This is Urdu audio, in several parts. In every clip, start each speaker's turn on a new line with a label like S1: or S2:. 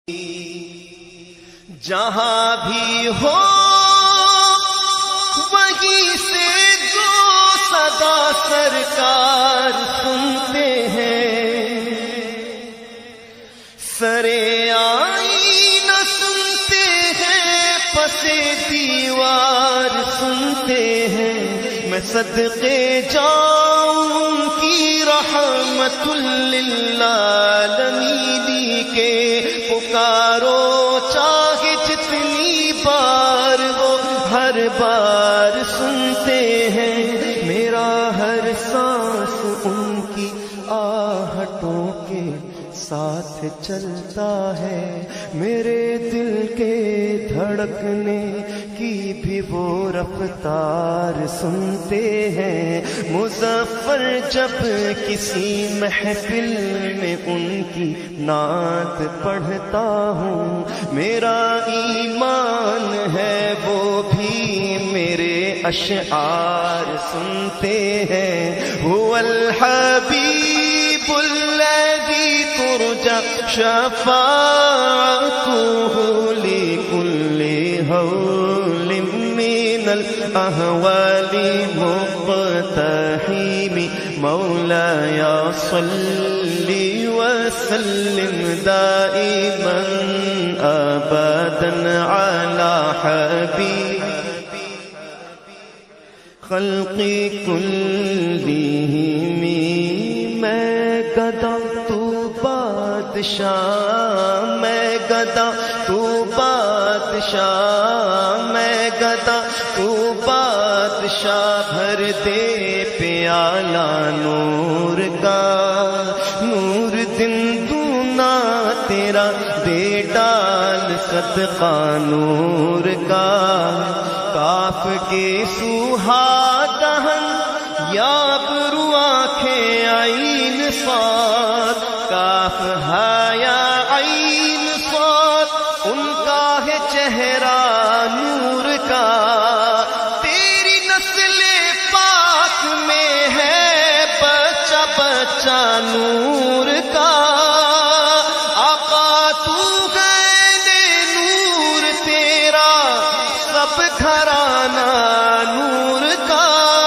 S1: جہاں بھی ہو وہیں سے جو صدا سرکار سنتے ہیں، سرے آئینہ سنتے ہیں، پسے دیوار سنتے ہیں، میں صدقے جاؤں ان کی رحمت للعالمین کے، پکارو چاہے جتنی بار وہ ہر بار سنتے ہیں، میرا ہر سانس ان کی آہٹوں کے ساتھ چلتا ہے، میرے دل کے دھڑکنے کی بھی وہ رفتار سنتے ہیں، مظفر جب کسی محفل میں ان کی نعت پڑھتا ہوں، میرا ایمان ہے وہ بھی میرے اشعار سنتے ہیں، هو الحبیب الذی ترجى شفاعته لكل هول من الأهوال مقتحم، مولاي صل وسلم دائما أبدا على حبيب خلق كلهم، میں گدا تو بادشاہ، میں گدا تو بادشاہ، میں گدا تو بادشاہ، بھر دے پیالہ نور کا، نور دن دونا تیرا دے ڈال صدقہ نور کا، کاف کے سوہا دہن یاب رو آنکھیں عین صاد، کاف ہایا عین صاد، ان کا ہے چہرہ نور کا، تیری نسل پاک میں ہے بچہ بچہ نور کا، آقا تو ہے نور تیرا سب گھرانہ نور کا،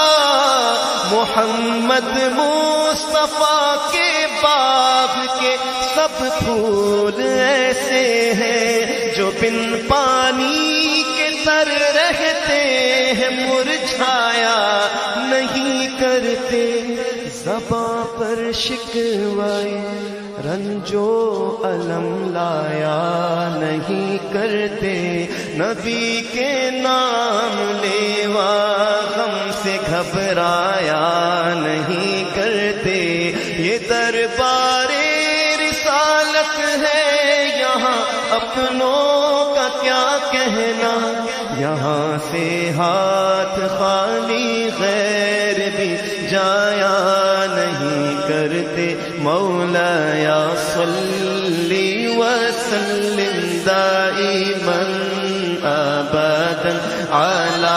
S1: محمد مصطفیٰ کے باغ کے سب پھول ایسے ہیں جو بن پانی کے تر رہتے ہیں، مرجھایا نہیں کرتے، زباں پر شکوائے رنجو علم لایا نہیں کرتے، نبی کے نام لیوا غم سے گھبرایا نہیں کرتے، یہ دربار رسالت ہے یہاں اپنوں کا کیا کہنا، یہاں سے ہاتھ خالی غیر بھی جایا نہیں کرتے، مولاي صل وسلم دائما ابدا على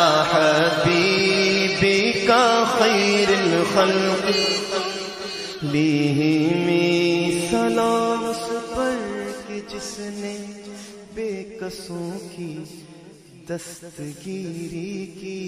S1: حبيبك خير الخلق، لیہم سلام اس پر کہ جس نے بے قصوں کی دستگیری کی،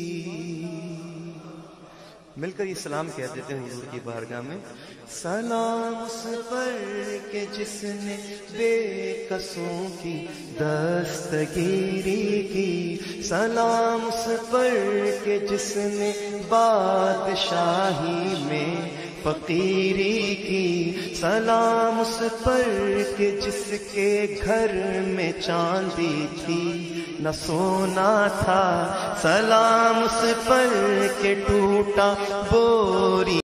S1: مل کر یہ سلام کہہ دیتے ہیں حضور کی بارگاہ میں، سلام اس پر کہ جس نے بے قصوں کی دستگیری کی، سلام اس پر کہ جس نے بادشاہی میں فقیری کی، سلام اس پر کہ جس کے گھر میں چاندی تھی نہ سونا تھا، سلام اس پر کہ ٹوٹا بوری